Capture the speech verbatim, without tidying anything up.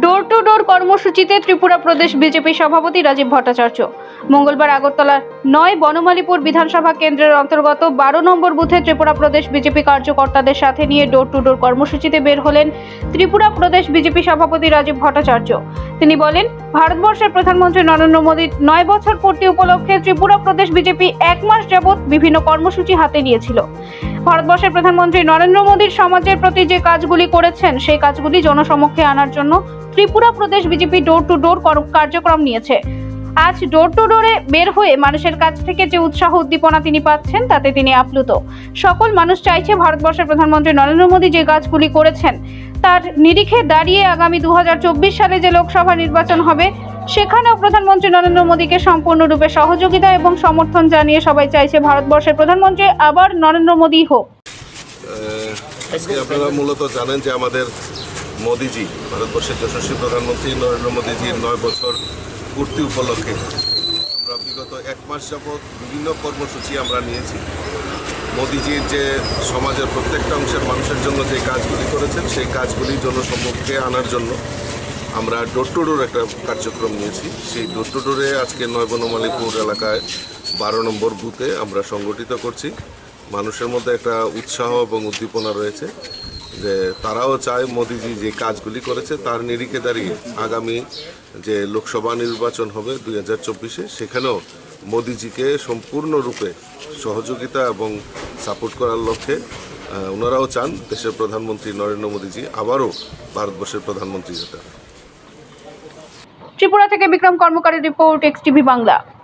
ডোর to ডোর কর্মসূচিতে ত্রিপুরা প্রদেশ BJP সভাপতি রাজীব ভট্টাচার্য মঙ্গলবার আগরতলার নয় বনমালীপুর বিধানসভা কেন্দ্রের অন্তর্গত বারো নম্বর বুথে ত্রিপুরা প্রদেশ বিজেপি কার্যকর্তাদের সাথে নিয়ে ডোর টু ডোর কর্মসূচিতে বের হলেন ত্রিপুরা প্রদেশ বিজেপি সভাপতি রাজীব ভট্টাচার্য। তিনি বলেন, ভারতবর্ষের প্রধানমন্ত্রী নরেন্দ্র মোদীর নয় বছর পূর্তি উপলক্ষে ত্রিপুরা প্রদেশ বিজেপি এক মাস যাবৎ বিভিন্ন কর্মসূচি হাতে নিয়েছিল। ভারতবর্ষের প্রধানমন্ত্রী নরেন্দ্র মোদীর সমাজের প্রতি যে কাজগুলি করেছেন সেই কাজগুলি জনসমক্ষে আনার জন্য ত্রিপুরা প্রদেশ বিজেপি ডোর টু ডোর কার্যক্রম নিয়েছে। আজ ডোর টু ডোরে বের হয়ে মানুষের কাছ থেকে যে উৎসাহ উদ্দীপনা তিনি পাচ্ছেন তাতে তিনি আপ্লুত। সকল মানুষ চাইছে ভারতবর্ষের প্রধানমন্ত্রী নরেন্দ্র মোদী যে কাজগুলি করেছেন তার নিরিখে দাঁড়িয়ে আগামী দু হাজার চব্বিশ সালে যে লোকসভা নির্বাচন হবে সেখানেও প্রধানমন্ত্রী নরেন্দ্র মোদীকে সম্পূর্ণরূপে সহযোগিতা এবং সমর্থন জানিয়ে সবাই চাইছে ভারতবর্ষের প্রধানমন্ত্রী আবার নরেন্দ্র মোদী হোক। আজকে আপনারা মূলত জানেন যে আমাদের মোদীজি, ভারতবর্ষের যশস্বী প্রধানমন্ত্রী নরেন্দ্র মোদীজির নয় বছর পূর্তি উপলক্ষে আমরা বিগত এক মাস যাবৎ বিভিন্ন কর্মসূচি আমরা নিয়েছি। মোদীজির যে সমাজের প্রত্যেকটা অংশের মানুষের জন্য যে কাজগুলি করেছেন সেই কাজগুলি জনসম্মুখে আনার জন্য আমরা ডোর টু ডোর একটা কার্যক্রম নিয়েছি। সেই ডোর টু ডোরে আজকে নয় বনমালীপুর এলাকায় বারো নম্বর বুথে আমরা সংগঠিত করছি। মানুষের মধ্যে একটা উৎসাহ এবং উদ্দীপনা রয়েছে যে তারাও চায় মোদীজি যে কাজগুলি করেছে তার নিরিখে দাঁড়িয়ে আগামী যে লোকসভা নির্বাচন হবে দুই হাজার চব্বিশে সেখানেও মোদীজিকে সম্পূর্ণরূপে সহযোগিতা এবং সাপোর্ট করার লক্ষ্যে ওনারাও চান দেশের প্রধানমন্ত্রী নরেন্দ্র মোদীজি আবারও ভারতবর্ষের প্রধানমন্ত্রী হতে। ত্রিপুরা থেকে বিক্রম কর্মকারের রিপোর্ট, এক্স টিভি বাংলা।